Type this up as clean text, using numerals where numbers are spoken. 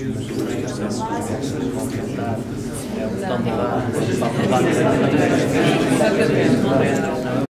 os processos que vão tentar, o botão de lá, para